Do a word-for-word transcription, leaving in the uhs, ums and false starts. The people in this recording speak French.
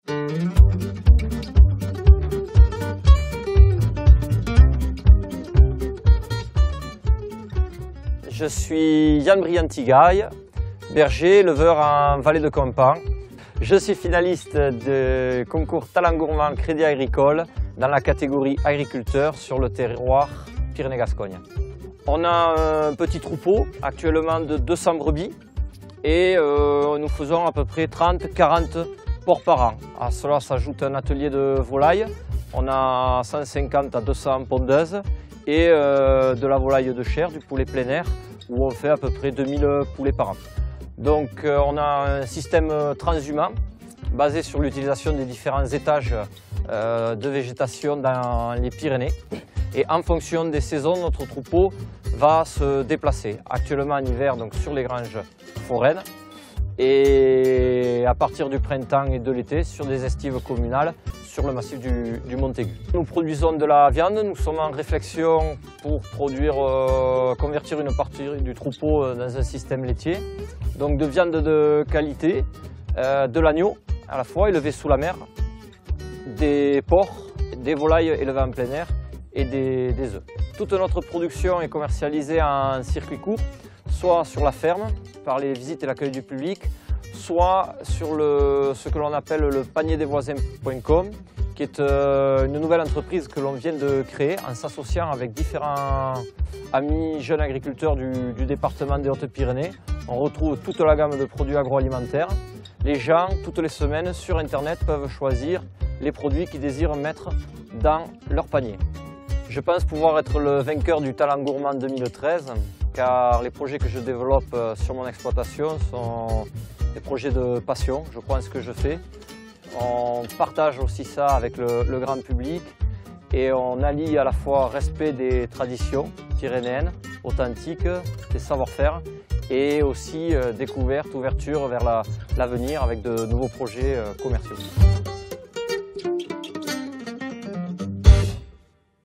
Je suis Yann Briantigaille, berger, éleveur en vallée de Campan. Je suis finaliste du concours Talent Gourmand Crédit Agricole dans la catégorie agriculteur sur le terroir Pyrénées-Gascogne. On a un petit troupeau actuellement de deux cents brebis et euh, nous faisons à peu près trente à quarante porcs par an. À cela s'ajoute un atelier de volaille. On a cent cinquante à deux cents pondeuses et euh, de la volaille de chair, du poulet plein air, où on fait à peu près deux mille poulets par an. Donc euh, on a un système transhumant basé sur l'utilisation des différents étages euh, de végétation dans les Pyrénées. Et en fonction des saisons, notre troupeau va se déplacer. Actuellement en hiver, donc sur les granges foraines, et à partir du printemps et de l'été sur des estives communales sur le massif du, du Montaigu. Nous produisons de la viande, nous sommes en réflexion pour produire, euh, convertir une partie du troupeau dans un système laitier. Donc de viande de qualité, euh, de l'agneau à la fois élevé sous la mer, des porcs, des volailles élevées en plein air et des, des œufs. Toute notre production est commercialisée en circuit court, soit sur la ferme, par les visites et l'accueil du public, soit sur le, ce que l'on appelle le panier des voisins point com, qui est euh, une nouvelle entreprise que l'on vient de créer en s'associant avec différents amis jeunes agriculteurs du, du département des Hautes-Pyrénées. On retrouve toute la gamme de produits agroalimentaires. Les gens, toutes les semaines, sur Internet, peuvent choisir les produits qu'ils désirent mettre dans leur panier. Je pense pouvoir être le vainqueur du Talent Gourmand deux mille treize, car les projets que je développe sur mon exploitation sont des projets de passion. Je crois en ce que je fais. On partage aussi ça avec le, le grand public et on allie à la fois respect des traditions pyrénéennes, authentiques, des savoir-faire et aussi euh, découverte, ouverture vers l'avenir la, avec de nouveaux projets euh, commerciaux.